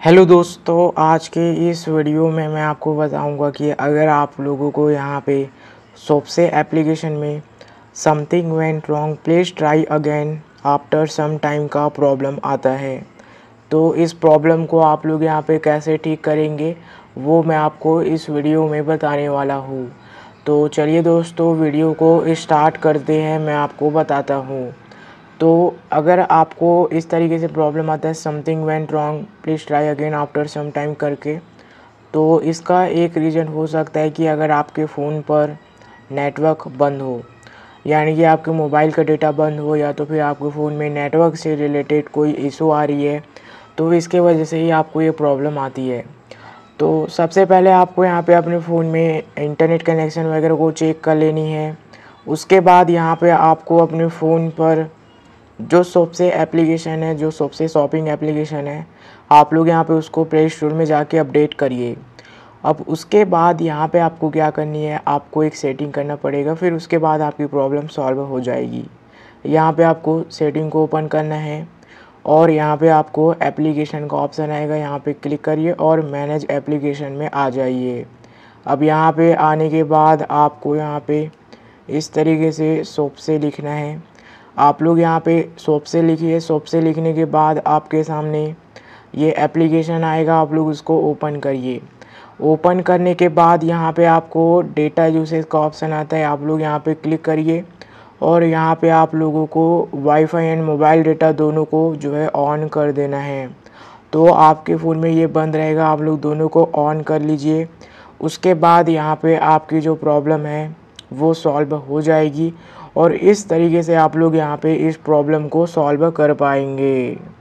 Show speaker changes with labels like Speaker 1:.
Speaker 1: Hello दोस्तों, आज के इस वीडियो में मैं आपको बताऊंगा कि अगर आप लोगों को यहाँ पे सबसे एप्लीकेशन में something went wrong please try again after some time का प्रॉब्लम आता है, तो इस प्रॉब्लम को आप लोग यहाँ पे कैसे ठीक करेंगे वो मैं आपको इस वीडियो में बताने वाला हूँ। तो चलिए दोस्तों, वीडियो को स्टार्ट करते हैं, मैं आपको बताता हूँ। तो अगर आपको इस तरीके से प्रॉब्लम आता है something went wrong please try again after some time करके, तो इसका एक रीज़न हो सकता है कि अगर आपके फ़ोन पर नेटवर्क बंद हो, यानी कि आपके मोबाइल का डेटा बंद हो, या तो फिर आपके फ़ोन में नेटवर्क से रिलेटेड कोई इशू आ रही है, तो इसके वजह से ही आपको ये प्रॉब्लम आती है। तो सबसे पहले आपको यहाँ पे अपने फ़ोन में इंटरनेट कनेक्शन वगैरह को चेक कर लेनी है। उसके बाद यहाँ पे आपको अपने फ़ोन पर जो सबसे एप्लीकेशन है, जो सबसे शॉपिंग एप्लीकेशन है, आप लोग यहाँ पे उसको प्ले स्टोर में जाके अपडेट करिए। अब उसके बाद यहाँ पे आपको क्या करनी है, आपको एक सेटिंग करना पड़ेगा, फिर उसके बाद आपकी प्रॉब्लम सॉल्व हो जाएगी। यहाँ पे आपको सेटिंग को ओपन करना है और यहाँ पे आपको एप्लीकेशन का ऑप्शन आएगा, यहाँ पे क्लिक करिए और मैनेज एप्लीकेशन में आ जाइए। अब यहाँ पे आने के बाद आपको यहाँ पे इस तरीके से शॉप से लिखना है। आप लोग यहाँ पे शॉप से लिखिए। शॉप से लिखने के बाद आपके सामने ये एप्लीकेशन आएगा, आप लोग उसको ओपन करिए। ओपन करने के बाद यहाँ पे आपको डेटा यूसेज का ऑप्शन आता है, आप लोग यहाँ पे क्लिक करिए और यहाँ पे आप लोगों को वाईफाई एंड मोबाइल डेटा दोनों को जो है ऑन कर देना है। तो आपके फ़ोन में ये बंद रहेगा, आप लोग दोनों को ऑन कर लीजिए। उसके बाद यहाँ पे आपकी जो प्रॉब्लम है वो सॉल्व हो जाएगी और इस तरीके से आप लोग यहाँ पे इस प्रॉब्लम को सॉल्व कर पाएंगे।